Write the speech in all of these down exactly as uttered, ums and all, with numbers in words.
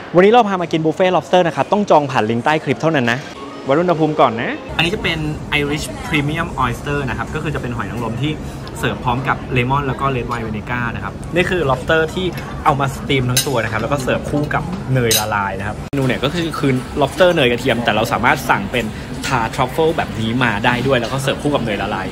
วันนี้เราพามากินบุฟเฟ่ต์ lobster นะครับต้องจองผ่านลิงก์ใต้คลิปเท่านั้นนะวัดอุณหภูมิก่อนนะอันนี้จะเป็น Irish Premium Oyster นะครับก็คือจะเป็นหอยนางรมที่เสิร์ฟพร้อมกับเลมอนแล้วก็เรดไวน์วินิก้านะครับนี่คือ lobster ที่เอามาสตรีมทั้งตัวนะครับแล้วก็เสิร์ฟคู่กับเนยละลายนะครับเมนูเนี่ยก็คือคือ lobster เนยกระเทียมแต่เราสามารถสั่งเป็นทา truffle แบบนี้มาได้ด้วยแล้วก็เสิร์ฟคู่กับเนยละลาย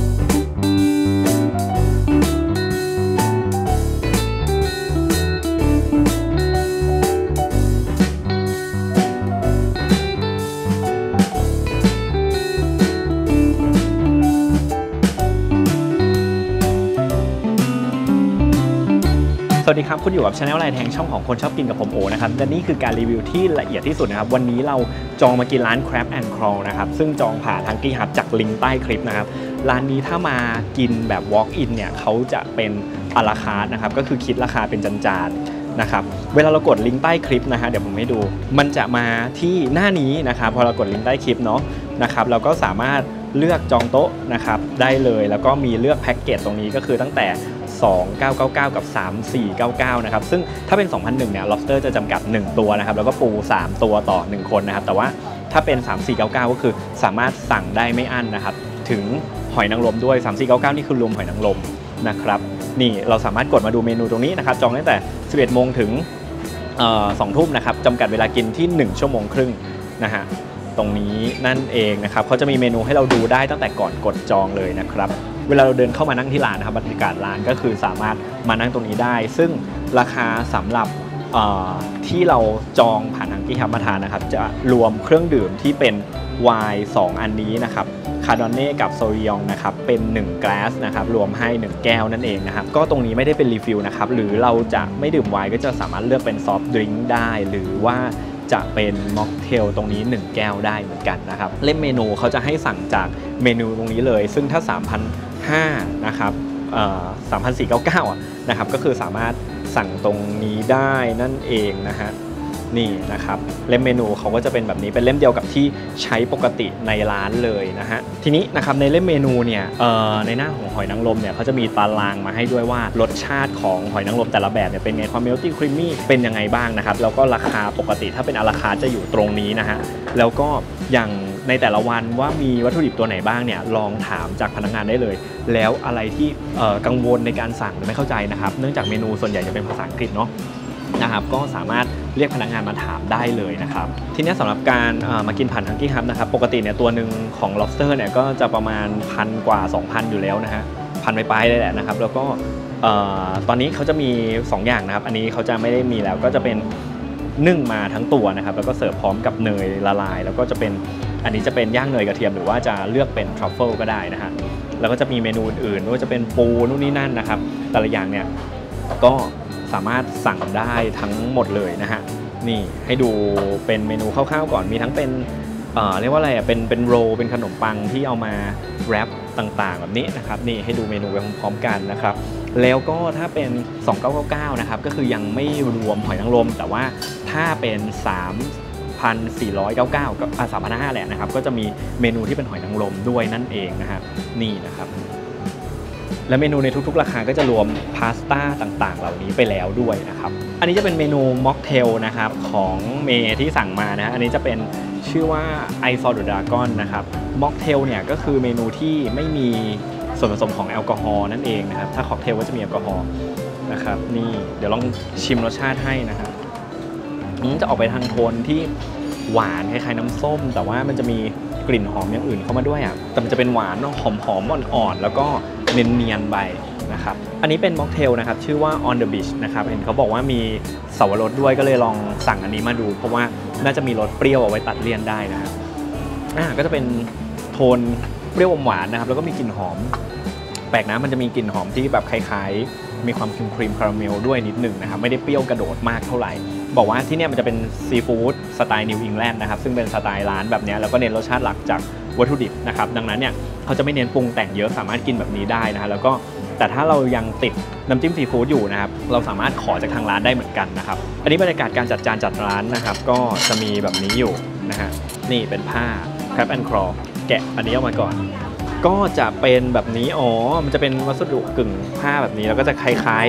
สวัสดีครับคุณอยู่กับ Channel ไลน์แทงช่องของคนชอบกินกับผมโอนะครับและนี่คือการรีวิวที่ละเอียดที่สุดนะครับวันนี้เราจองมากินร้าน Crab and Crawl นะครับซึ่งจองผ่านทางกี้ฮับจากลิงก์ใต้คลิปนะครับร้านนี้ถ้ามากินแบบ walk in เนี่ยเขาจะเป็นอะลาคาร์ทนะครับก็คือคิดราคาเป็นจานๆนะครับเวลาเรากดลิงก์ใต้คลิปนะฮะเดี๋ยวผมให้ดูมันจะมาที่หน้านี้นะครับพอเรากดลิงก์ใต้คลิปเนาะนะครับเราก็สามารถเลือกจองโต๊ะนะครับได้เลยแล้วก็มีเลือกแพ็กเกจตรงนี้ก็คือตั้งแต่สองพันเก้าร้อยเก้าสิบเก้ากับสามพันสี่ร้อยเก้าสิบเก้านะครับซึ่งถ้าเป็นสองพันหนึ่งเนี่ย lobster จะจำกัดหนึ่งตัวนะครับแล้วก็ปูสามตัวต่อหนึ่งคนนะครับแต่ว่าถ้าเป็นสามพันสี่ร้อยเก้าสิบเก้าก็คือสามารถสั่งได้ไม่อั้นนะครับถึงหอยนางรมด้วยสามพันสี่ร้อยเก้าสิบเก้านี่คือรวมหอยนางรมนะครับนี่เราสามารถกดมาดูเมนูตรงนี้นะครับจองตั้งแต่สิบเอ็ดโมงถึงสองทุ่มนะครับจำกัดเวลากินที่หนึ่งชั่วโมงครึ่งนะฮะตรงนี้นั่นเองนะครับเขาจะมีเมนูให้เราดูได้ตั้งแต่ก่อนกดจองเลยนะครับเวลาเราเดินเข้ามานั่งที่ร้านนะครับบรรยากาศร้านก็คือสามารถมานั่งตรงนี้ได้ซึ่งราคาสำหรับที่เราจองผ่านทางที่ฮับมาทานนะครับจะรวมเครื่องดื่มที่เป็นไวน์สองอันนี้นะครับคาร์ดอนเน่กับโซริยองนะครับเป็นหนึ่งแกลสนะครับรวมให้หนึ่งแก้วนั่นเองนะครับก็ตรงนี้ไม่ได้เป็นรีฟิลนะครับหรือเราจะไม่ดื่มไวน์ก็จะสามารถเลือกเป็นซอฟต์ดริงก์ได้หรือว่าจะเป็นม็อกเทลตรงนี้หนึ่งแก้วได้เหมือนกันนะครับเล่มเมนูเขาจะให้สั่งจากเมนูตรงนี้เลยซึ่งถ้า สามพันห้าร้อย นะครับสามพันสี่ร้อยเก้าสิบเก้าอ่ะนะครับก็คือสามารถสั่งตรงนี้ได้นั่นเองนะฮะนี่นะครับเล่มเมนูเขาก็จะเป็นแบบนี้เป็นเล่มเดียวกับที่ใช้ปกติในร้านเลยนะฮะทีนี้นะครับในเล่มเมนูเนี่ยในหน้าของหอยนางรมเนี่ยเขาจะมีตารางมาให้ด้วยว่ารสชาติของหอยนางรมแต่ละแบบเนี่ยเป็นไงความเมลตี้ครีมมี่เป็นยังไงบ้างนะครับแล้วก็ราคาปกติถ้าเป็นอาราคาร์ทจะอยู่ตรงนี้นะฮะแล้วก็อย่างในแต่ละวันว่ามีวัตถุดิบตัวไหนบ้างเนี่ยลองถามจากพนักงานได้เลยแล้วอะไรที่กังวลในการสั่งหรือไม่เข้าใจนะครับเนื่องจากเมนูส่วนใหญ่จะเป็นภาษาอังกฤษเนาะนะครับก็สามารถเรียกพนักงานมาถามได้เลยนะครับทีนี้สำหรับการมากินผ่านทางกี้ฮับนะครับปกติเนี่ยตัวหนึ่งของ lobster เนี่ยก็จะประมาณพันกว่า สองพัน อยู่แล้วนะฮะพันไปลายเลยแหละนะครับแล้วก็ตอนนี้เขาจะมีสองอย่างนะครับอันนี้เขาจะไม่ได้มีแล้วก็จะเป็นนึ่งมาทั้งตัวนะครับแล้วก็เสิร์ฟพร้อมกับเนยละลายแล้วก็จะเป็นอันนี้จะเป็นย่างเนยกระเทียมหรือว่าจะเลือกเป็นทรัฟเฟิลก็ได้นะฮะแล้วก็จะมีเมนูอื่นๆไม่ว่าจะเป็นปูนู่นนี่นั่นนะครับแต่ละอย่างเนี่ยก็สามารถสั่งได้ทั้งหมดเลยนะฮะนี่ให้ดูเป็นเมนูคร่าวๆก่อนมีทั้งเป็นเอ่อเรียกว่าอะไรอ่ะเป็นเป็นโรลเป็นขนมปังที่เอามาแรปต่างๆแบบนี้นะครับนี่ให้ดูเมนูไปพร้อมๆกันนะครับแล้วก็ถ้าเป็นสองพันเก้าร้อยเก้าสิบเก้านะครับก็คือยังไม่รวมหอยนางรมแต่ว่าถ้าเป็นสามพันสี่ร้อยเก้าสิบเก้ากับอ่ะสามพันห้าร้อยแหละนะครับก็จะมีเมนูที่เป็นหอยนางรมด้วยนั่นเองนะฮะนี่นะครับและเมนูในทุกๆราคาก็จะรวมพาสต้าต่างๆเหล่านี้ไปแล้วด้วยนะครับอันนี้จะเป็นเมนูม็อกเทลนะครับของเมย์ที่สั่งมานะอันนี้จะเป็นชื่อว่า I for the Dragon นะครับม็อกเทลเนี่ยก็คือเมนูที่ไม่มีส่วนผสมของแอลกอฮอล์นั่นเองนะครับถ้าค็อกเทลก็จะมีแอลกอฮอล์นะครับนี่เดี๋ยวลองชิมรสชาติให้นะครับจะออกไปทางโทนที่หวานคล้ายๆน้ำส้มแต่ว่ามันจะมีกลิ่นหอมอย่างอื่นเข้ามาด้วยอ่ะแต่มันจะเป็นหวานหอมๆอ่อนๆแล้วก็เนียนๆไปนะครับอันนี้เป็นม็อกเทลนะครับชื่อว่า On the Beach นะครับเห็นเขาบอกว่ามีเสาวรสด้วยก็เลยลองสั่งอันนี้มาดูเพราะว่าน่าจะมีรสเปรี้ยวเอาไว้ตัดเลี่ยนได้นะครับอ่าก็จะเป็นโทนเปรี้ยวอมหวานนะครับแล้วก็มีกลิ่นหอมแปลกนะมันจะมีกลิ่นหอมที่แบบคล้ายๆมีความครีมครีมคาราเมลด้วยนิดหนึ่งนะครับไม่ได้เปรี้ยวกระโดดมากเท่าไหร่บอกว่าที่นี่มันจะเป็นซีฟู้ดสไตล์นิวอิงแลนด์นะครับซึ่งเป็นสไตล์ร้านแบบนี้แล้วก็เน้นรสชาติหลักจากวัตถุดิบนะครับดังนั้นเนี่ยเขาจะไม่เน้นปรุงแต่งเยอะสามารถกินแบบนี้ได้นะฮะแล้วก็แต่ถ้าเรายังติดน้ำจิ้มซีฟู้ดอยู่นะครับเราสามารถขอจากทางร้านได้เหมือนกันนะครับอันนี้บรรยากาศการจัดจานจัดร้านนะครับก็จะมีแบบนี้อยู่นะฮะนี่เป็นผ้า Crab and Crawl แกะอันนี้ออกมาก่อนก็จะเป็นแบบนี้อ๋อมันจะเป็นวัสดุกึ่งผ้าแบบนี้แล้วก็จะคล้ายๆ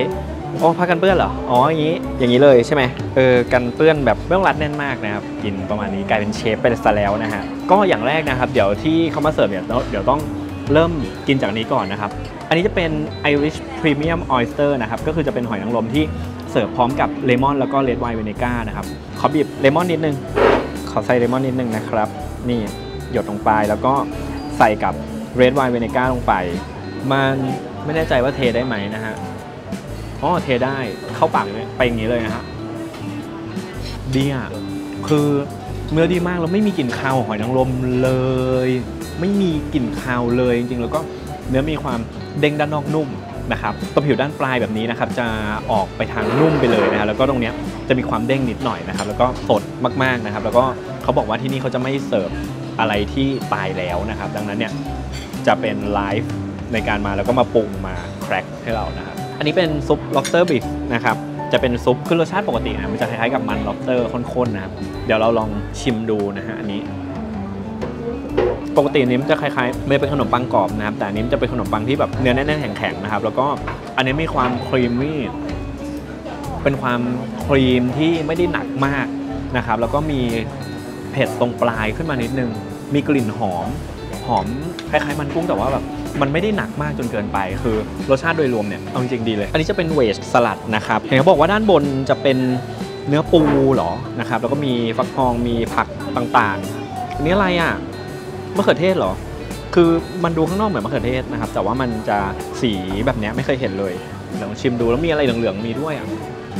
อ๋อผ้ากันเปื้อนเหรออ๋ออย่างนี้อย่างนี้เลยใช่ไหมเออกันเปื้อนแบบไม่ต้องรัดแน่นมากนะครับกินประมาณนี้กลายเป็นเชฟไปซะแล้วนะฮะก็อย่างแรกนะครับเดี๋ยวที่เขามาเสิร์ฟเนี่ยเดี๋ยวต้องเริ่มกินจากนี้ก่อนนะครับอันนี้จะเป็น Irish Premium Oyster นะครับก็คือจะเป็นหอยนางรมที่เสิร์ฟพร้อมกับเลมอนแล้วก็เรดไวน์วินิก้านะครับขอบีบเลมอนนิดนึงขอใส่เลมอนนิดนึงนะครับนี่หยดลงไปแล้วก็ใส่กับเรดไวน์วินิก้าลงไปมันไม่แน่ใจว่าเทได้ไหมนะฮะอ๋อเทได้เข้าปากไปอย่างนี้เลยนะฮะดีอ่ะคือเนื้อดีมากแล้วไม่มีกลิ่นคาวของหอยนางรมเลยไม่มีกลิ่นคาวเลยจริงๆแล้วก็เนื้อมีความเด้งด้านนอกนุ่มนะครับตัวผิวด้านปลายแบบนี้นะครับจะออกไปทางนุ่มไปเลยนะฮะแล้วก็ตรงนี้จะมีความเด้งนิดหน่อยนะครับแล้วก็สดมากๆนะครับแล้วก็เขาบอกว่าที่นี่เขาจะไม่เสิร์ฟอะไรที่ตายแล้วนะครับดังนั้นเนี่ยจะเป็นไลฟ์ในการมาแล้วก็มาปรุงมาแครกให้เรานะครับอันนี้เป็นซุป lobster beef นะครับจะเป็นซุปคือรสชาติปกตินะมันจะคล้ายๆกับมัน lobster ข้นๆนะครับเดี๋ยวเราลองชิมดูนะฮะอันนี้ปกตินี้มันจะคล้ายๆไม่เป็นขนมปังกรอบนะครับแต่อันนี้มันจะเป็นขนมปังที่แบบเนื้อแน่นๆแข็งๆนะครับแล้วก็อันนี้มีความครีมมี่เป็นความครีมที่ไม่ได้หนักมากนะครับแล้วก็มีเผ็ดตรงปลายขึ้นมานิดนึงมีกลิ่นหอมหอมคล้ายๆมันกุ้งแต่ว่าแบบมันไม่ได้หนักมากจนเกินไปคือรสชาติโดยรวมเนี่ยเอาจริงๆดีเลยอันนี้จะเป็นเวจสลัดนะครับเห็นเขาบอกว่าด้านบนจะเป็นเนื้อปูหรอนะครับแล้วก็มีฟักทองมีผักต่างๆอันนี้อะไรอ่ะมะเขือเทศเหรอคือมันดูข้างนอกเหมือนมะเขือเทศนะครับแต่ว่ามันจะสีแบบนี้ไม่เคยเห็นเลยลองชิมดูแล้วมีอะไรเหลืองๆมีด้วยอ่ะ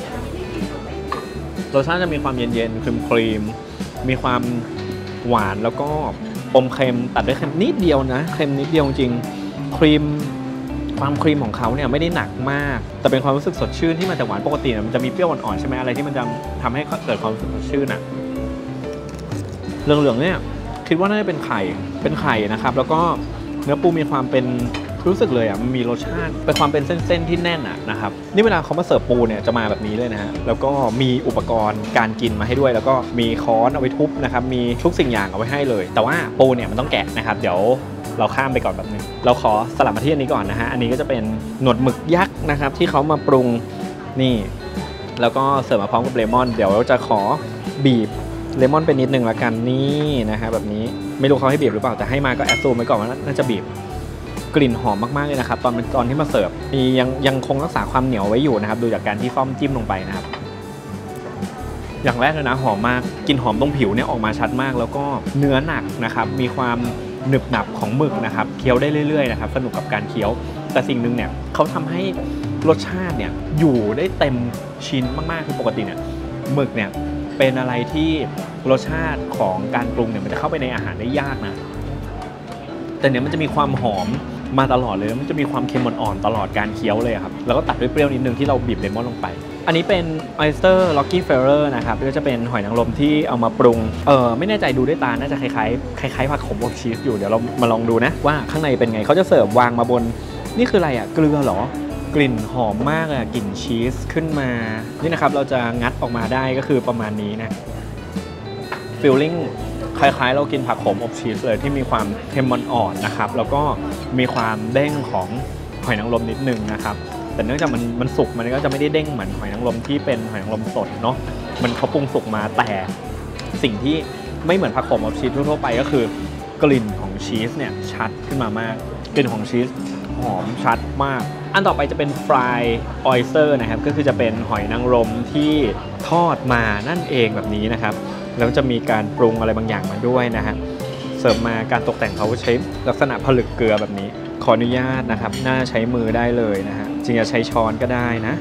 รสชาติจะมีความเย็นๆครีมๆมีความหวานแล้วก็อมเค็มตัดด้วยเค็มนิดเดียวนะเค็มนิดเดียวจริงครีมความครีมของเขาเนี่ยไม่ได้หนักมากแต่เป็นความรู้สึกสดชื่นที่มันจะหวานปกติมันจะมีเปรี้ยวอ่อนๆใช่ไหมอะไรที่มันจะทำให้เกิดความรู้สึกสดชื่นอ่ะเหลืองๆเนี่ยคิดว่าน่าจะเป็นไข่เป็นไข่นะครับแล้วก็เนื้อปูมีความเป็นรู้สึกเลยอ่ะมันมีรสชาติเป็นความเป็นเส้นๆที่แน่นอ่ะนะครับนี่เวลาเขามาเสิร์ฟปูเนี่ยจะมาแบบนี้เลยนะฮะแล้วก็มีอุปกรณ์การกินมาให้ด้วยแล้วก็มีค้อนเอาไว้ทุบนะครับมีทุกสิ่งอย่างเอาไว้ให้เลยแต่ว่าปูเนี่ยมันต้องแกะนะครับเดี๋ยวเราข้ามไปก่อนแบบนึงเราขอสลับมาที่อันนี้ก่อนนะฮะอันนี้ก็จะเป็นหนวดหมึกยักษ์นะครับที่เขามาปรุงนี่แล้วก็เสิร์ฟมาพร้อมกับเลมอนเดี๋ยวจะขอบีบเลมอนไปนิดนึงละกันนี่นะฮะแบบนี้ไม่รู้เขาให้บีบหรือเปล่าแต่ให้มาก็แอดซูมไว้ก่อนว่าน่าจะบีบกลิ่นหอมมากๆเลยนะครับตอนตอนที่มาเสิร์ฟมียังยังคงรักษาความเหนียวไว้อยู่นะครับดูจากการที่ซ่อมจิ้มลงไปนะครับอย่างแรกเลยนะหอมมากกลิ่นหอมตรงผิวเนี่ยออกมาชัดมากแล้วก็เนื้อหนักนะครับมีความหนึบหนับของหมึกนะครับเคี้ยวได้เรื่อยๆนะครับสนุกกับการเคี้ยวแต่สิ่งหนึ่งเนี่ยเขาทำให้รสชาติเนี่ยอยู่ได้เต็มชิ้นมากๆคือปกติเนี่ยหมึกเนี่ยเป็นอะไรที่รสชาติของการปรุงเนี่ยมันจะเข้าไปในอาหารได้ยากนะแต่เนี่ยมันจะมีความหอมมาตลอดเลยมันจะมีความเค็มอ่อนๆตลอดการเคี้ยวเลยครับแล้วก็ตัดด้วยเปรี้ยวนิดนึงที่เราบีบเลมอนลงไปอันนี้เป็น Oyster Rocky Ferrer นะครับก็จะเป็นหอยนางรมที่เอามาปรุงเออไม่แน่ใจดูด้วยตาน่าจะคล้ายๆคล้ายๆผักขมอบชีสอยู่เดี๋ยวเรามาลองดูนะว่าข้างในเป็นไงเขาจะเสิร์ฟวางมาบนนี่คืออะไรอ่ะเกลือเหรอกลิ่นหอมมากอ่ะกลิ่นชีสขึ้นมานี่นะครับเราจะงัดออกมาได้ก็คือประมาณนี้นะฟีลลิ่งคล้ายๆเรากินผักขมอบชีสเลยที่มีความเค็มอ่อนๆนะครับแล้วก็มีความเด้งของหอยนางรมนิดนึงนะครับแต่เนื่องจากมันมันสุกมันก็จะไม่ได้เด้งเหมือนหอยนางรมที่เป็นหอยนางรมสดเนาะมันเขาปรุงสุกมาแต่สิ่งที่ไม่เหมือนผักขมอบชีสทั่วไปก็คือกลิ่นของชีสเนี่ยชัดขึ้นมามากกลิ่นของชีสหอมชัดมากอันต่อไปจะเป็นฟรายออยสเตอร์นะครับก็คือจะเป็นหอยนางรมที่ทอดมานั่นเองแบบนี้นะครับแล้วจะมีการปรุงอะไรบางอย่างมาด้วยนะฮะเสิร์ฟมาการตกแต่งเขาใช้ลักษณะผลึกเกลือแบบนี้ขออนุญาตนะครับน่าใช้มือได้เลยนะฮะจริงจะใช้ช้อนก็ได้นะ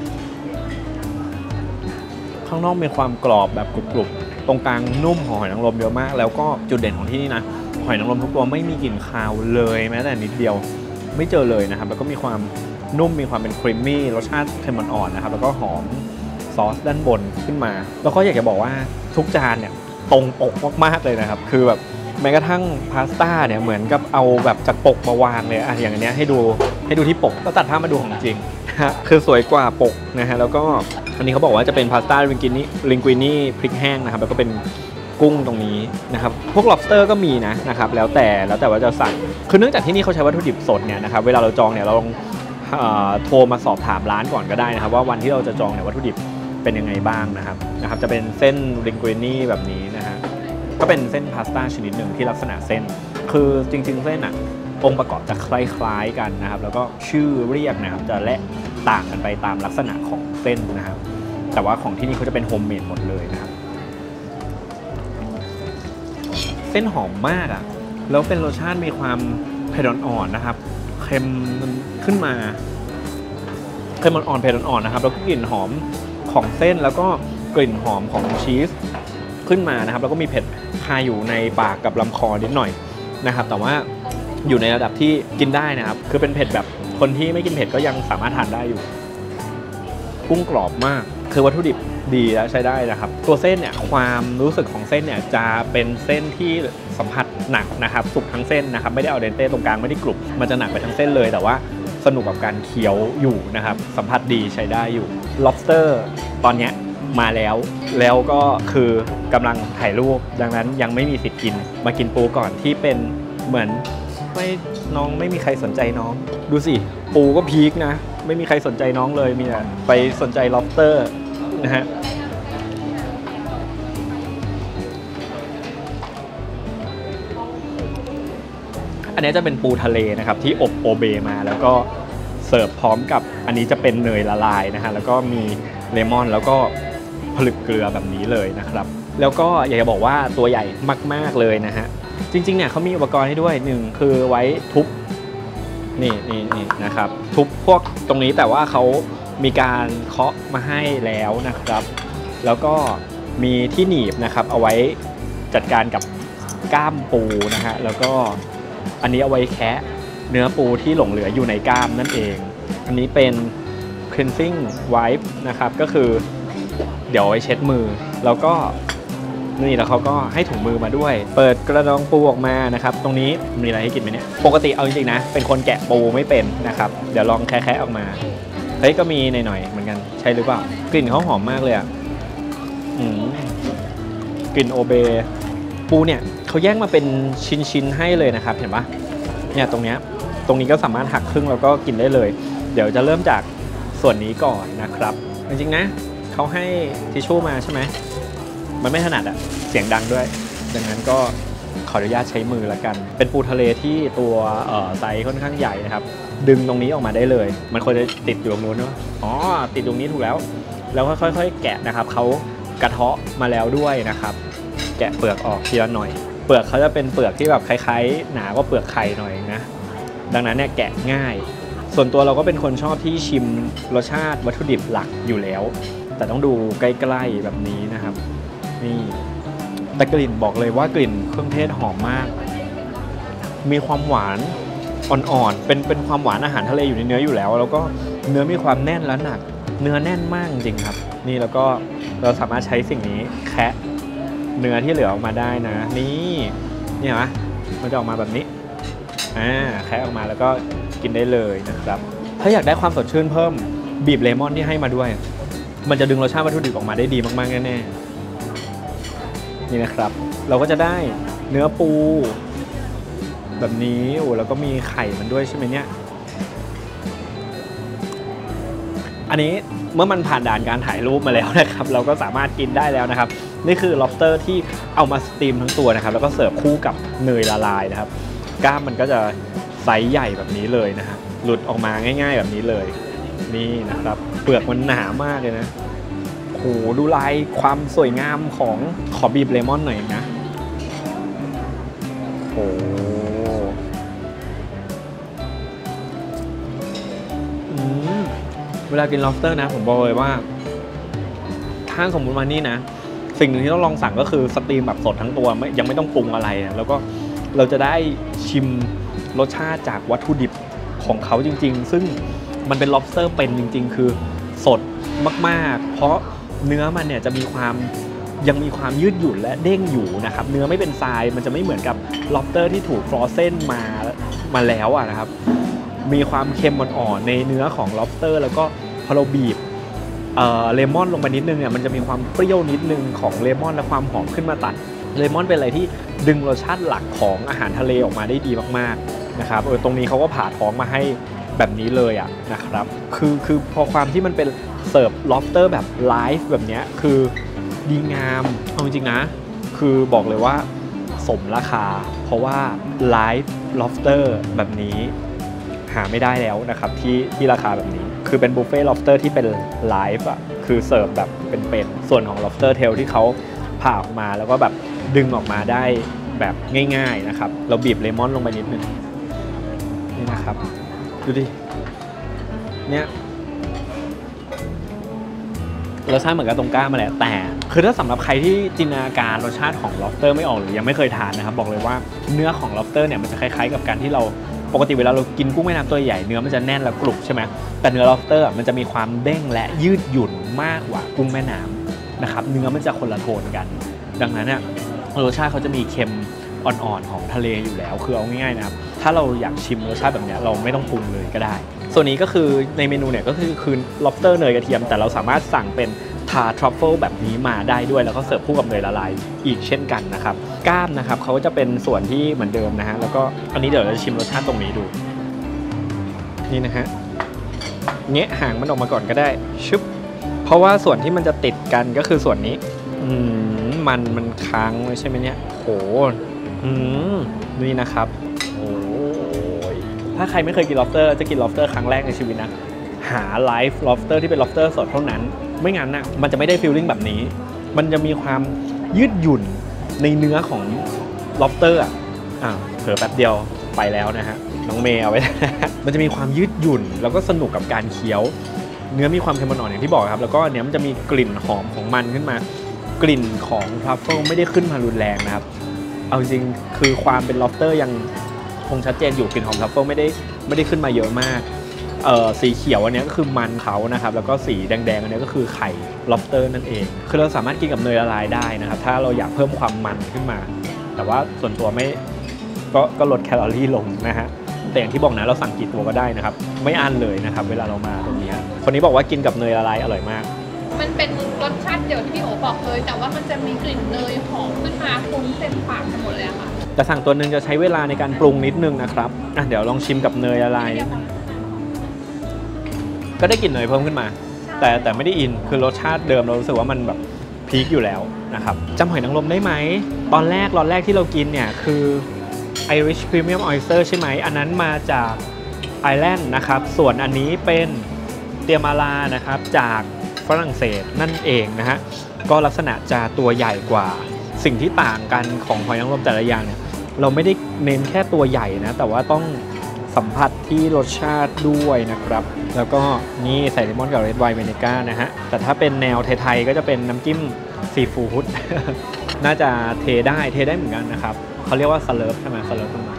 ข้างนอกมีความกรอบแบบกรุบๆตรงกลางนุ่มของหอยนางรมเยอะมากแล้วก็จุดเด่นของที่นี่นะหอยนางรมทุกตัวไม่มีกลิ่นคาวเลยแม้แต่นิดเดียวไม่เจอเลยนะครับแล้วก็มีความนุ่มมีความเป็นครีมมี่รสชาติเค็มอ่อนๆนะครับแล้วก็หอมซอสด้านบนขึ้นมาแล้วก็อยากจะบอกว่าทุกจานเนี่ยตรงปกมากๆเลยนะครับคือแบบแม้กระทั่งพาสต้าเนี่ยเหมือนกับเอาแบบจากปกมาวางเลยอะอย่างอันเนี้ยให้ดูให้ดูที่ปกก็ตัดภาพมาดูของจริงฮะคือสวยกว่าปกนะฮะแล้วก็อันนี้เขาบอกว่าจะเป็นพาสต้าลิงกินี่ลิงกุินี่พริกแห้งนะครับแล้วก็เป็นกุ้งตรงนี้นะครับพวก lobster ก็มีนะนะครับแล้วแต่แล้วแต่ว่าจะสั่งคือเนื่องจากที่นี่เขาใช้วัตถุดิบสดเนี่ยนะครับเวลาเราจองเนี่ยเราลองโทรมาสอบถามร้านก่อนก็ได้นะครับว่าวันที่เราจะจองเนี่ยวัตถุดิบเป็นยังไงบ้างนะครับนะครับจะเป็นเส้นริงกุินี่แบบนี้นะฮะก็เป็นเส้นพาสต้าชนิดหนึ่งที่ลักษณะเส้นคือจริงๆเส้นอ่ะองค์ประกอบจะคล้ายๆกันนะครับแล้วก็ชื่อเรียกนะครับจะและต่างกันไปตามลักษณะของเส้นนะครับแต่ว่าของที่นี่เขาจะเป็นโฮมเมดหมดเลยนะครับเส้นหอมมากอ่ะแล้วเป็นรสชาติมีความเผ็ดอ่อนๆนะครับเค็มขึ้นมาเค็มอ่อนๆเผ็ดอ่อนๆนะครับแล้วก็กลิ่นหอมของเส้นแล้วก็กลิ่นหอมของชีสขึ้นมานะครับแล้วก็มีเผ็ดคาอยู่ในปากกับลำคอนิดหน่อยนะครับแต่ว่าอยู่ในระดับที่กินได้นะครับคือเป็นเผ็ดแบบคนที่ไม่กินเผ็ดก็ยังสามารถทานได้อยู่กุ้งกรอบมากคือวัตถุดิบดีและใช้ได้นะครับตัวเส้นเนี่ยความรู้สึกของเส้นเนี่ยจะเป็นเส้นที่สัมผัสหนักนะครับสุกทั้งเส้นนะครับไม่ได้เอาเดนเต้ตรงกลางไม่ได้กรุบมันจะหนักไปทั้งเส้นเลยแต่ว่าสนุกกับการเคี้ยวอยู่นะครับสัมผัสดีใช้ได้อยู่ lobster ตอนนี้มาแล้วแล้วก็คือกำลังถ่ายรูปดังนั้นยังไม่มีสิทธิ์กินมากินปูก่อนที่เป็นเหมือนไม่น้องไม่มีใครสนใจน้องดูสิปูก็พีคนะไม่มีใครสนใจน้องเลยมีแต่ไปสนใจ lobster นะฮะอันนี้จะเป็นปูทะเลนะครับที่อบโอเบมาแล้วก็เสิร์ฟพร้อมกับอันนี้จะเป็นเนยละลายนะฮะแล้วก็มีเลมอนแล้วก็ผลึกเกลือแบบนี้เลยนะครับแล้วก็อยากจะบอกว่าตัวใหญ่มากๆเลยนะฮะจริงๆเนี่ยเขามีอุปกรณ์ให้ด้วยหนึ่งคือไว้ทุบนี่นี่นี่นะครับทุบพวกตรงนี้แต่ว่าเขามีการเคาะมาให้แล้วนะครับแล้วก็มีที่หนีบนะครับเอาไว้จัดการกับก้ามปูนะฮะแล้วก็อันนี้เอาไว้แคะเนื้อปูที่หลงเหลืออยู่ในก้ามนั่นเองอันนี้เป็น cleansing wipe นะครับก็คือเดี๋ยวไว้เช็ดมือแล้วก็นี่แล้วเขาก็ให้ถุงมือมาด้วยเปิดกระดองปูออกมานะครับตรงนี้มีอะไรให้กินไหมเนี่ยปกติเอาจริงๆนะเป็นคนแกะปูไม่เป็นนะครับเดี๋ยวลองแคะๆออกมาเฮ้ยก็มีหน่อยๆเหมือนกันใช่หรือเปล่ากลิ่นเขาหอมมากเลยอ่ะอืมกลิ่นโอเบปูเนี่ยเขาแยกมาเป็นชิ้นๆให้เลยนะครับเห็นปะเนี่ยตรงเนี้ยตรงนี้ก็สามารถหักครึ่งแล้วก็กินได้เลยเดี๋ยวจะเริ่มจากส่วนนี้ก่อนนะครับจริงๆนะเขาให้ทิชชู่มาใช่ไหมมันไม่ถนัดอะเสียงดังด้วยดังนั้นก็ขออนุญาตใช้มือละกันเป็นปูทะเลที่ตัวไซส์ค่อนข้างใหญ่นะครับดึงตรงนี้ออกมาได้เลยมันควรจะติดอยู่ตรงนู้นเนาะอ๋อติดตรงนี้ถูกแล้วแล้วค่อยๆแกะนะครับเขากระเทาะมาแล้วด้วยนะครับแกะเปลือกออกทีละหน่อยเปลือกเขาจะเป็นเปลือกที่แบบคล้ายๆหนากว่าเปลือกไข่หน่อยนะดังนั้นเนี่ยแกะง่ายส่วนตัวเราก็เป็นคนชอบที่ชิมรสชาติวัตถุดิบหลักอยู่แล้วแต่ต้องดูใกล้ๆแบบนี้นะครับนี่แต่กลิ่นบอกเลยว่ากลิ่นเครื่องเทศหอมมากมีความหวานอ่อนๆเป็นเป็นความหวานอาหารทะเลอยู่ในเนื้ออยู่แล้วแล้วก็เนื้อมีความแน่นและหนักเนื้อแน่นมากจริงครับนี่แล้วก็เราสามารถใช้สิ่งนี้แคะเนื้อที่เหลือออกมาได้นะนี่นี่เหรอมันจะออกมาแบบนี้อ่าแคะออกมาแล้วก็กินได้เลยนะครับถ้าอยากได้ความสดชื่นเพิ่มบีบเลมอนที่ให้มาด้วยมันจะดึงรสชาติวัตถุดิบออกมาได้ดีมากๆแน่ๆนี่นะครับเราก็จะได้เนื้อปูแบบนี้โอ้แล้วก็มีไข่มันด้วยใช่ไหมเนี่ยอันนี้เมื่อมันผ่านด่านการถ่ายรูปมาแล้วนะครับเราก็สามารถกินได้แล้วนะครับนี่คือ lobster ที่เอามาสตีมทั้งตัวนะครับแล้วก็เสิร์ฟคู่กับเนยละลายนะครับกล้ามมันก็จะไซส์ใหญ่แบบนี้เลยนะฮะหลุดออกมาง่ายๆแบบนี้เลยนี่นะครับเปลือกมันหนามากเลยนะโหดูลายความสวยงามของขอบีบเลมอนหน่อยนะโอ้เวลากิน lobster นะผมบอกเลยว่าถ้าสมมุติมานี่นะสิ่งหนึ่งที่ต้องลองสั่งก็คือสตรีมแบบสดทั้งตัวไม่ยังไม่ต้องปรุงอะไรนะแล้วก็เราจะได้ชิมรสชาติจากวัตถุดิบของเขาจริงๆซึ่งมันเป็น lobster เป็นจริงๆคือสดมากๆเพราะเนื้อมันเนี่ยจะมีความยังมีความยืดหยุ่นและเด้งอยู่นะครับเนื้อไม่เป็นทรายมันจะไม่เหมือนกับ lobster ที่ถูกฟรอเซนมามาแล้วอะนะครับมีความเค็มอ่อนๆในเนื้อของ lobster แล้วก็พอเราบีบเอ่อเลมอนลงไปนิดนึงเนี่ยมันจะมีความเปรี้ยวนิดนึงของเลมอนและความหอมขึ้นมาตัดเลมอนเป็นอะไรที่ดึงรสชาติหลักของอาหารทะเลออกมาได้ดีมากๆนะครับเออตรงนี้เขาก็ผ่าท้องมาให้แบบนี้เลยอะนะครับคือคือพอความที่มันเป็นเสิร์ฟ lobster แบบไลฟ์แบบนี้คือดีงามเอาจริงๆนะคือบอกเลยว่าสมราคาเพราะว่าไลฟ์ lobster แบบนี้หาไม่ได้แล้วนะครับที่ที่ราคาแบบนี้คือเป็นบุฟเฟ่ต์ lobster ที่เป็นไลฟ์อะคือเสิร์ฟแบบเป็นๆส่วนของ lobster tail ที่เขาผ่าออกมาแล้วก็แบบดึงออกมาได้แบบง่ายๆนะครับเราบีบเลมอนลงไปนิดนึงนี่นะครับดูดิเนี่ยรสชาติเหมือนกับตรงก้ามาแหละแต่คือถ้าสำหรับใครที่จินตนาการรสชาติของ lobster ไม่ออกหรือยังไม่เคยทานนะครับบอกเลยว่าเนื้อของ lobster เนี่ยมันจะคล้ายๆกับการที่เราปกติเวลาเรากินกุ้งแม่น้ำตัวใหญ่เนื้อมันจะแน่นและกรุบใช่ไหมแต่เนื้อ lobster มันจะมีความเด้งและยืดหยุ่นมากกว่ากุ้งแม่น้ำนะครับเนื้อมันจะคนละโทนกันดังนั้นเนี่ยรสชาติเขาจะมีเค็มอ่อนๆของทะเลอยู่แล้วคือเอาง่ายๆนะครับถ้าเราอยากชิมรสชาติแบบนี้เราไม่ต้องปรุงเลยก็ได้ส่วนนี้ก็คือในเมนูเนี่ยก็คือคือ lobster เนยกระเทียมแต่เราสามารถสั่งเป็นทาทรัฟเฟิลแบบนี้มาได้ด้วยแล้วก็เสิร์ฟคู่กับเนยละลายอีกเช่นกันนะครับก้ามนะครับเขาจะเป็นส่วนที่เหมือนเดิมนะฮะแล้วก็อันนี้เดี๋ยวเราจะชิมรสชาติตรงนี้ดูนี่นะฮะเงะหางมันออกมาก่อนก็ได้ชึบเพราะว่าส่วนที่มันจะติดกันก็คือส่วนนี้อืมมันมันค้างเลยใช่ไหมเนี่ยโหอืมนี่นะครับโอ้ยถ้าใครไม่เคยกิน lobster จะกิน lobster ครั้งแรกในชีวิตนะหา live lobster ที่เป็น lobster สดเท่านั้นไม่งั้นน่ะมันจะไม่ได้ feeling แบบนี้มันจะมีความยืดหยุ่นในเนื้อของ lobster อ่ะอ่าเผลอแป๊บเดียวไปแล้วนะฮะน้องเมย์เอาไว้ มันจะมีความยืดหยุ่นแล้วก็สนุกกับการเคี้ยวเนื้อมีความเค็มอ่อนอย่างที่บอกครับแล้วก็เนี้ยมันจะมีกลิ่นหอมของมันขึ้นมากลิ่นของทรัฟเฟิลไม่ได้ขึ้นมารุนแรงนะครับเอาจริงคือความเป็น lobster ยังคงชัดเจนอยู่กลิ่นหอมทรัฟเฟิลไม่ได้ไม่ได้ขึ้นมาเยอะมากเอ่อสีเขียวอันนี้ก็คือมันเขานะครับแล้วก็สีแดงๆอันนี้ก็คือไข่ lobster นั่นเองคือเราสามารถกินกับเนยละลายได้นะครับถ้าเราอยากเพิ่มความมันขึ้นมาแต่ว่าส่วนตัวไม่ก็ก็ลดแคลอรี่ลงนะฮะแต่อย่างที่บอกนะเราสั่งกี่ตัวก็ได้นะครับไม่อั้นเลยนะครับเวลาเรามาตรงนี้คนนี้บอกว่ากินกับเนยละลายอร่อยมากมันเป็นรสชาติเดียวที่พี่โอบอกเลยแต่ว่ามันจะมีกลิ่นเนยหอมขึ้นมาฟุ้งเต็มปากไปหมดเลยค่ะแต่สั่งตัวหนึ่งจะใช้เวลาในการปรุงนิดนึงนะครับอ่ะเดี๋ยวลองชิมกับเนยละลายก็ได้กลิ่นเนยเพิ่มขึ้นมาแต่แต่ไม่ได้อินคือรสชาติเดิมเรารู้สึกว่ามันแบบพีคอยู่แล้วนะครับจำหอยนางรมได้ไหมตอนแรกตอนแรกที่เรากินเนี่ยคือ Irish Premium Oyster ใช่ไหมอันนั้นมาจากไอร์แลนด์นะครับส่วนอันนี้เป็นเตียมาลานะครับจากฝรั่งเศสนั่นเองนะฮะก็ลักษณะจะตัวใหญ่กว่าสิ่งที่ต่างกันของหอยนางรมแต่ละอย่างเนี่ยเราไม่ได้เน้นแค่ตัวใหญ่นะแต่ว่าต้องสัมผัสที่รสชาติด้วยนะครับแล้วก็นี่ใส่เลมอนกับเรดไวน์เวเนก้านะฮะแต่ถ้าเป็นแนวไทยๆก็จะเป็นน้ำจิ้มซีฟู้ด น่าจะเทได้เทได้เหมือนกันนะครับเขาเรียกว่าสเลิร์ฟใช่ไหมสเลิร์ฟมา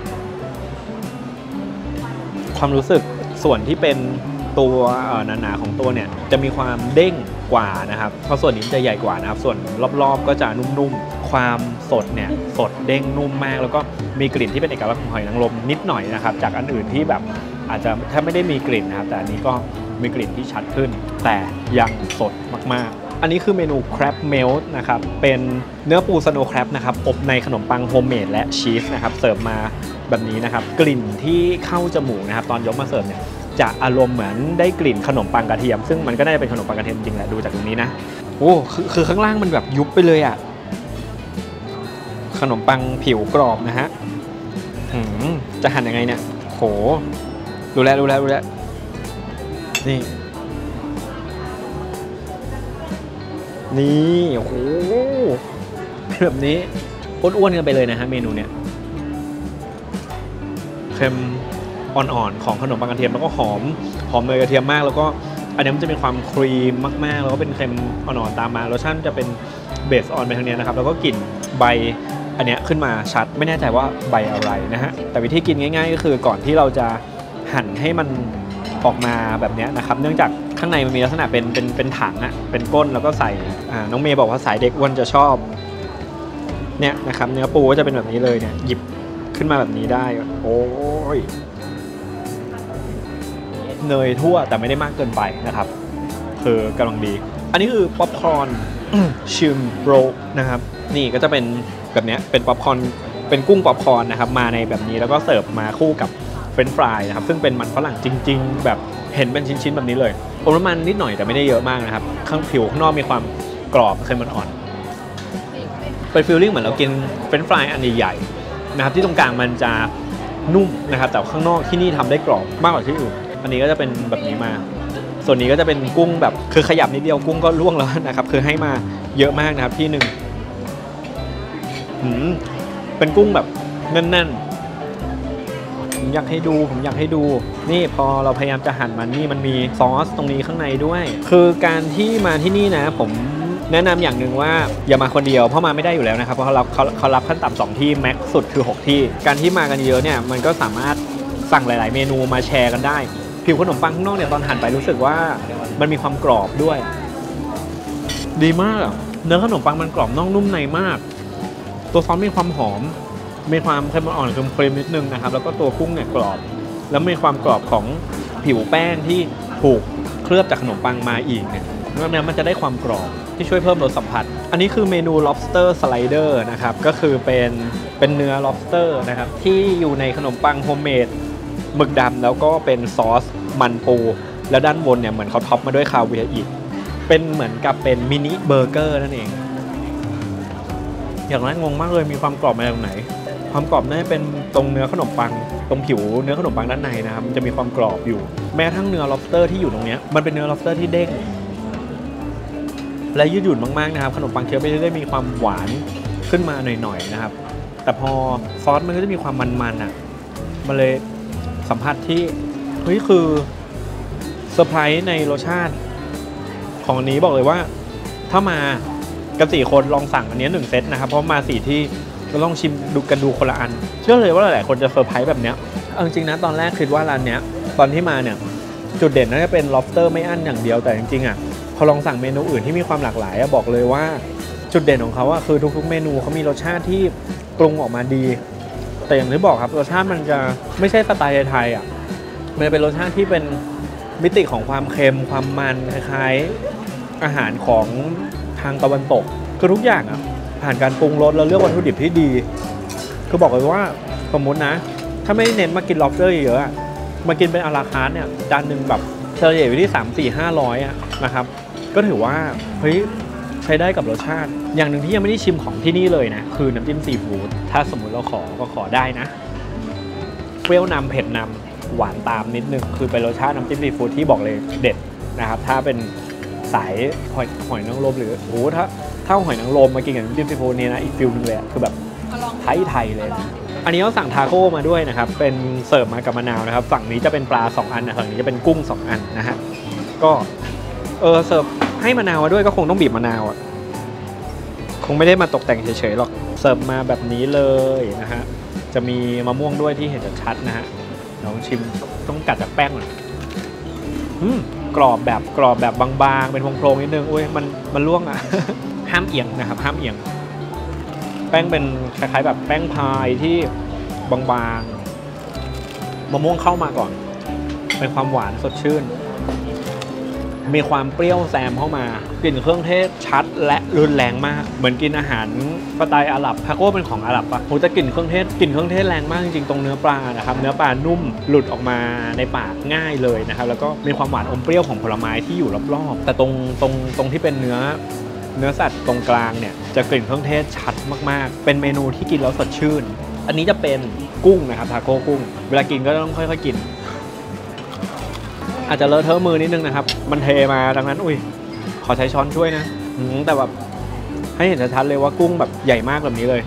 ความรู้สึกส่วนที่เป็นตัวหนาๆของตัวเนี่ยจะมีความเด้งกว่านะครับเพราะส่วนนี้จะใหญ่กว่านะครับส่วนรอบๆก็จะนุ่มๆความสดเนี่ยสดเด้งนุ่มมากแล้วก็มีกลิ่นที่เป็นเอกลักษณ์ของหอยนางรมนิดหน่อยนะครับจากอันอื่นที่แบบอาจจะถ้าไม่ได้มีกลิ่นนะครับแต่อันนี้ก็มีกลิ่นที่ชัดขึ้นแต่ยังสดมากๆอันนี้คือเมนู crab melt นะครับเป็นเนื้อปูสโนว์แครบนะครับอบในขนมปังโฮมเมดและชีสนะครับเสิร์ฟมาแบบนี้นะครับกลิ่นที่เข้าจมูกนะครับตอนยกมาเสิร์ฟเนี่ยจะอารมณ์เหมือนได้กลิ่นขนมปังกระเทียมซึ่งมันก็น่าจะเป็นขนมปังกระเทียมจริงแหละดูจากตรงนี้นะโอ้คือคือข้างล่างมันแบบยุบไปเลยอ่ะขนมปังผิวกรอบนะฮะจะหั่นยังไงเนี่ยโหดูแลดูแลดูแลนี่นี่โอ้โหแบบนี้อ้วนๆกันไปเลยนะฮะเมนูเนี้ยเค็มอ่อนๆของขนมปังกระเทียมแล้วก็หอมหอมเนยกระเทียมมากแล้วก็อันนี้มันจะมีความครีมมากๆแล้วก็เป็นเค็มอ่อนๆตามมารสชาติจะเป็นเบสออนไปทางนี้นะครับแล้วก็กลิ่นใบอันนี้ขึ้นมาชัดไม่แน่ใจว่าใบอะไรนะฮะแต่วิธีกินง่ายๆก็คือก่อนที่เราจะหั่นให้มันออกมาแบบนี้นะครับเนื่องจากข้างในมันมีลักษณะเป็นเป็นเป็นถังอะเป็นก้นแล้วก็ใส่น้องเมย์บอกว่าสายเด็กอ้วนจะชอบเนี่ยนะครับเนื้อปูก็จะเป็นแบบนี้เลยเนี่ยหยิบขึ้นมาแบบนี้ได้โอ้ยเนยทั่วแต่ไม่ได้มากเกินไปนะครับคือกำลังดีอันนี้คือป๊อปคอร์นชิมโบรนะครับนี่ก็จะเป็นแบบนี้เป็นป๊อปคอร์นเป็นกุ้งป๊อปคอร์นนะครับมาในแบบนี้แล้วก็เสิร์ฟมาคู่กับเฟรนช์ฟรายนะครับซึ่งเป็นมันฝรั่งจริงๆแบบเห็นเป็นชิ้นๆแบบนี้เลยอมน้ำมันนิดหน่อยแต่ไม่ได้เยอะมากนะครับข้างผิวข้างนอกมีความกรอบเค็มอ่อนเป็นฟีลลิ่งเหมือนเรากินเฟรนช์ฟรายอันใหญ่ๆนะครับที่ตรงกลางมันจะนุ่มนะครับแต่ข้างนอกที่นี่ทำได้กรอบมากกว่าที่อื่นอันนี้ก็จะเป็นแบบนี้มาส่วนนี้ก็จะเป็นกุ้งแบบคือขยับนิดเดียวกุ้งก็ล่วงแล้วนะครับคือให้มาเยอะมากนะครับที่หนึ่งเป็นกุ้งแบบแน่นๆผมอยากให้ดูผมอยากให้ดูนี่พอเราพยายามจะหั่นมันนี่มันมีซอสตรงนี้ข้างในด้วยคือการที่มาที่นี่นะผมแนะนำอย่างหนึ่งว่าอย่ามาคนเดียวเพราะมาไม่ได้อยู่แล้วนะครับเพราะเขารับเขาเขารับขั้นต่ำสองที่แม็กซ์สุดคือหกที่การที่มากันเยอะเนี่ยมันก็สามารถสั่งหลายๆเมนูมาแชร์กันได้ผิวขนมปังข้างนอกเนี่ยตอนหั่นไปรู้สึกว่ามันมีความกรอบด้วยดีมากเนื้อขนมปังมันกรอบนอกนุ่มในมากตัวซอสมีความหอมมีความเค็มอ่อนเค็มๆนิดนึงนะครับแล้วก็ตัวกุ้งเนี่ยกรอบแล้วมีความกรอบของผิวแป้งที่ถูกเคลือบจากขนมปังมาอีกเนี่ยแล้วเนี่ยมันจะได้ความกรอบที่ช่วยเพิ่มรสสัมผัสอันนี้คือเมนู lobster slider นะครับก็คือเป็นเป็นเนื้อ lobster นะครับที่อยู่ในขนมปังโฮมเมดหมึกดำแล้วก็เป็นซอสมันปูแล้วด้านบนเนี่ยเหมือนเขาท็อปมาด้วยคาเวียร์อีกเป็นเหมือนกับเป็นมินิเบอร์เกอร์นั่นเองอย่างแรกงงมากเลยมีความกรอบมาจากไหนความกรอบน่าจะเป็นตรงเนื้อขนมปังตรงผิวเนื้อขนมปังด้านในนะครับมันจะมีความกรอบอยู่แม้ทั้งเนื้อ lobster ที่อยู่ตรงนี้มันเป็นเนื้อ lobster ที่เด้งและยืดหยุ่นมากๆนะครับขนมปังเคี้ยวไปเรื่อยๆมีความหวานขึ้นมาหน่อยๆนะครับแต่พอซอสมันก็จะมีความมันๆอ่ะมันเลยสัมผัสที่เฮ้ยคือเซอร์ไพรส์ในรสชาติของอันนี้บอกเลยว่าถ้ามากันสี่คนลองสั่งอันนี้หนึ่งเซตนะครับเพราะมาสี่ที่ก็ต้องชิมดูกันดูคนละอันเชื่อเลยว่าหลายๆคนจะเซอร์ไพรส์แบบเนี้ยเอาจริงๆนะตอนแรกคิดว่าร้านเนี้ยตอนที่มาเนี่ยจุดเด่นน่าจะเป็น lobster ไม่อั้นอย่างเดียวแต่จริงๆอ่ะพอลองสั่งเมนูอื่นที่มีความหลากหลายบอกเลยว่าจุดเด่นของเขาอ่ะคือทุกๆเมนูเขามีรสชาติที่ปรุงออกมาดีแต่อย่างที่บอกครับรสชาติมันจะไม่ใช่สไตล์ไทยอ่ะมันเป็นรสชาติที่เป็นมิติของความเค็มความมันคล้ายๆอาหารของทางตะวันตกคือทุกอย่างอ่ะผ่านการปรุงรสแล้วเลือกวัตถุดิบที่ดีคือบอกเลยว่าสมมตินะถ้าไม่เน้นมากิน lobster เยอะมากินเป็นอาราคาร์ทเนี่ยจานหนึ่งแบบเฉลี่ยอยู่ที่สาม สี่ ห้าร้อยอ่ะนะครับก็ถือว่าเฮ้ยใช้ได้กับรสชาติอย่างหนึ่งที่ยังไม่ได้ชิมของที่นี่เลยนะคือน้ำจิ้มซีฟู้ดถ้าสมมุติเราขอก็ขอได้นะเปรี้ยวนำเผ็ดนำหวานตามนิดนึงคือเป็นรสชาติน้ำจิ้มซีฟู้ดที่บอกเลยเด็ดนะครับถ้าเป็นสายหอยหอยนางรมหรือโอ้ถ้าถ้าหอยนางรมมากินกับน้ำจิ้มซีฟู้ดนี่นะอีกฟิลนึงเลยคือแบบไทยไทยเลยอันนี้เขาสั่งทาโก้มาด้วยนะครับเป็นเสิร์ฟมากับมะนาวนะครับฝั่งนี้จะเป็นปลาสองอันนะฝั่งนี้จะเป็นกุ้งสองอันนะฮะก็เออเสิร์ฟให้มะนาวมาด้วยก็คงต้องบีบมะนาวอ่ะคงไม่ได้มาตกแต่งเฉยๆหรอกเสิร์ฟมาแบบนี้เลยนะฮะจะมีมะม่วงด้วยที่เห็นชัดนะฮะลองชิมต้องกัดจากแป้งหน่อยอืมกรอบแบบกรอบแบบบางๆเป็นโพรงๆนิดนึงอุ้ยมันมันล่วงอ่ะ ห้ามเอียงนะครับห้ามเอียงแป้งเป็นคล้ายๆแบบแป้งพายที่บางๆมะม่วงเข้ามาก่อนเป็นความหวานสดชื่นมีความเปรี้ยวแซมเข้ามากลิ่นเครื่องเทศชัดและรุนแรงมากเหมือนกินอาหารสไตล์อาหรับทาโก้เป็นของอาหรับปะโหจะกลิ่นเครื่องเทศกลิ่นเครื่องเทศแรงมากจริงๆตรงเนื้อปลานะครับเนื้อปลานุ่มหลุดออกมาในปากง่ายเลยนะครับแล้วก็มีความหวานอมเปรี้ยวของผลไม้ที่อยู่รอบๆแต่ตรงตรงตรงที่เป็นเนื้อเนื้อสัตว์ตรงกลางเนี่ยจะกลิ่นเครื่องเทศชัดมากๆเป็นเมนูที่กินแล้วสดชื่นอันนี้จะเป็นกุ้งนะครับทาโก้กุ้งเวลากินก็ต้องค่อยๆกินอาจจะเลอะเทอะมือนิดนึงนะครับมันเทมาดังนั้นอุ้ยขอใช้ช้อนช่วยนะแต่แบบให้เห็นชัดๆเลยว่ากุ้งแบบใหญ่มากแบบนี้เลย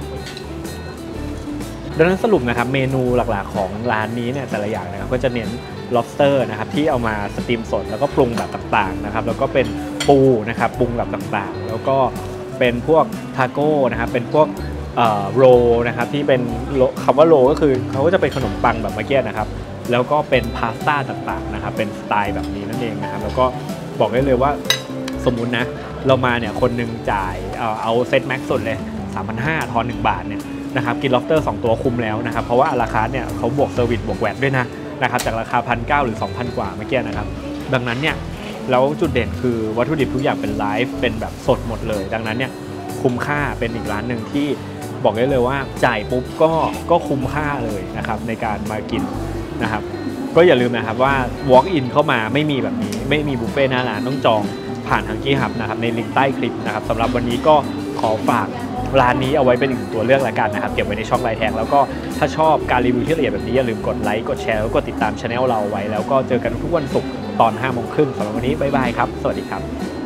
ดังนั้นสรุปนะครับเมนูหลักๆของร้านนี้เนี่ยแต่ละอย่างนะครับก็จะเน้น lobster นะครับที่เอามาสตรีมสดแล้วก็ปรุงแบบต่างๆนะครับแล้วก็เป็นปูนะครับปรุงแบบต่างๆแล้วก็เป็นพวกทาโก้นะครับเป็นพวกโรนะครับที่เป็นคำว่าโรก็คือเขาก็จะเป็นขนมปังแบบเมื่อกี้นะครับแล้วก็เป็นพาสต้าต่างๆนะครับเป็นสไตล์แบบนี้นั่นเองนะครับแล้วก็บอกได้เลยว่าสมมุตินะเรามาเนี่ยคนหนึ่งจ่ายเอาเอาเซตแม็กซ์สุดเลย สามพันห้าร้อย ทอนหนึ่งบาทเนี่ยนะครับกิน lobster สองตัวคุ้มแล้วนะครับเพราะว่าราคาเนี่ยเขาบวกเซอร์วิสบวกแวตด้วยนะนะครับจากราคา หนึ่งพันเก้าร้อย หรือ สองพัน กว่าเมื่อกี้นะครับดังนั้นเนี่ยแล้วจุดเด่นคือวัตถุดิบทุกอย่างเป็นไลฟ์เป็นแบบสดหมดเลยดังนั้นเนี่ยคุ้มค่าเป็นอีกร้านหนึ่งที่บอกได้เลยว่าจ่ายปุ๊บก็ก็คุ้มค่าเลยนะครับในการมากินนะครับก็อย่าลืมนะครับว่า walk in เข้ามาไม่มีแบบนี้ไม่มีบุฟเฟ่หน้าร้านต้องจองผ่านทางกี้ฮับนะครับในลิงก์ใต้คลิปนะครับสำหรับวันนี้ก็ขอฝากร้านนี้เอาไว้เป็นอีกตัวเลือกละกันนะครับเก็บไว้ในช่องไลน์แทงแล้วก็ถ้าชอบการรีวิวที่ละเอียดแบบนี้อย่าลืมกดไลค์กดแชร์แล้วก็ติดตามช anel เราไว้แล้วก็เจอกันทุกวันศุกร์ตอนห้าโมงครึ่งสำหรับวันนี้บ๊ายบายครับสวัสดีครับ